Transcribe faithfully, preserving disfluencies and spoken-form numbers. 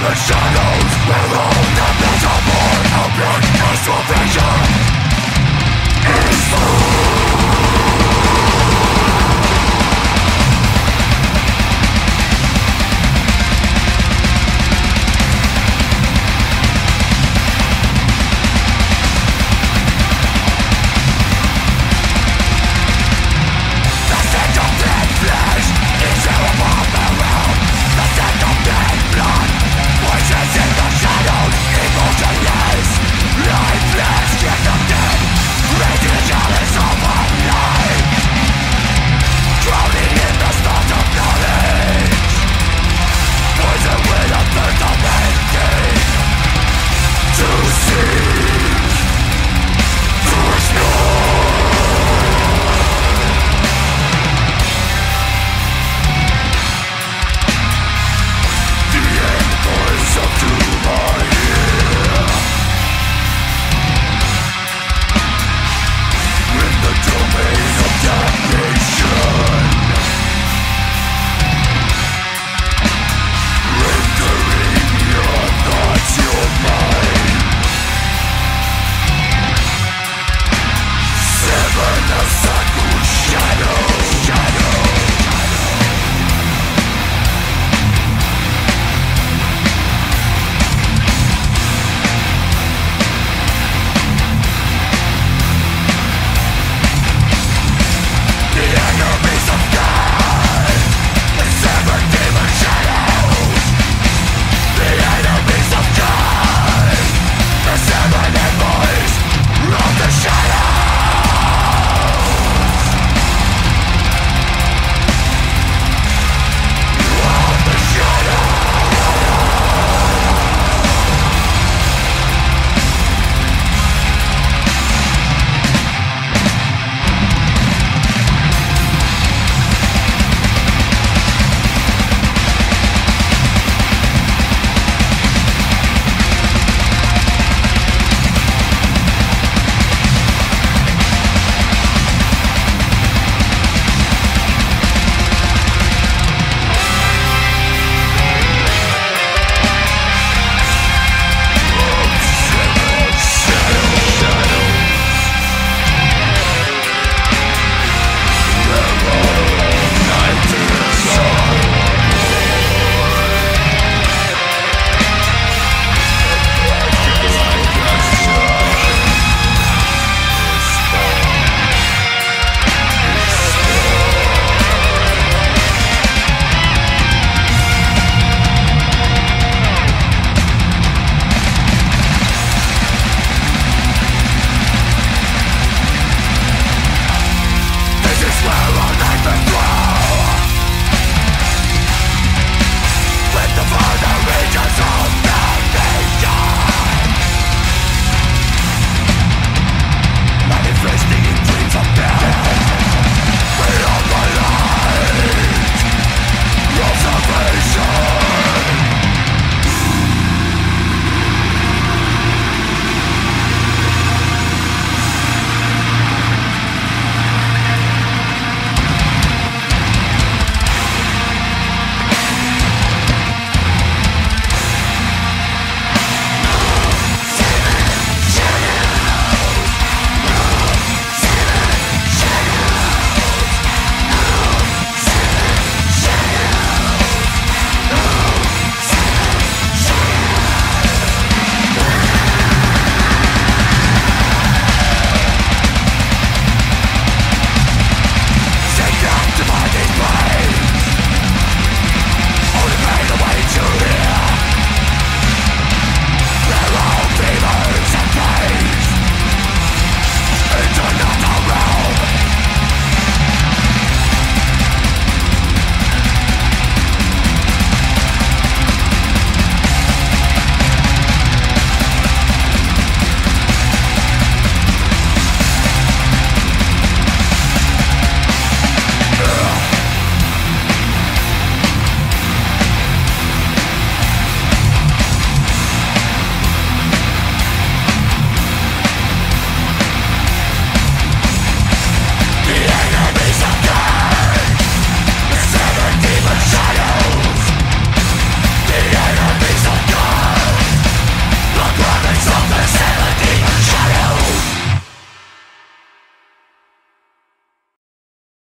shadows will own the metaphor of blood transformation is full. The scent of dead flesh is irreparable. The scent of dead blood voices in the shadows, emotionless, lifeless, yet not dead, raising the chalice of our life, drowning in the stars of knowledge, poison with a thirst of ending, to seek, to explore. The end voice of doom I hear, in the domain of damnation, rendering your thoughts your mind. Seven of Saku's shadow.